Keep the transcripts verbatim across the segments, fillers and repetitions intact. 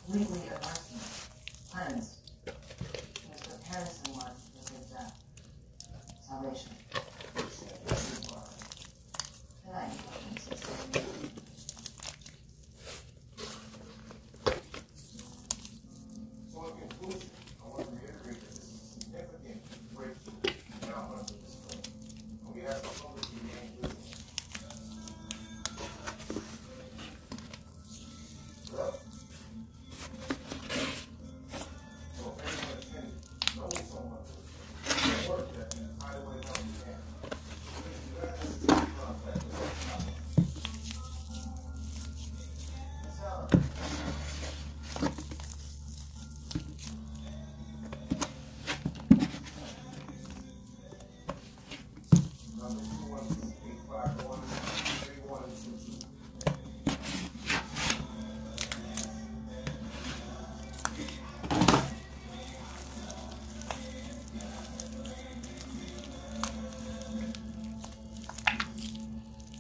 completely immersed, cleansed. There's preparedness in one for good death. Salvation. Good night, brothers and sisters. So in conclusion, I want to reiterate that this is a significant breakthrough in our life at this point. And we ask the Lord to remain with us. Well, so if anyone can know someone who work that can find a way to help you can. Please do not hesitate to contact us. That's all. Number two one six eight five one three one two two.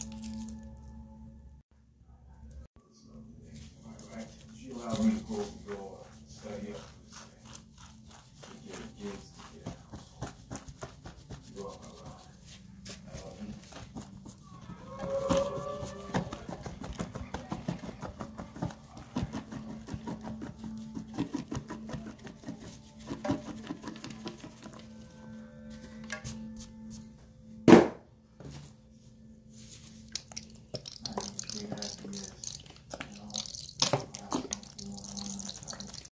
All right. She allowed me to close the door.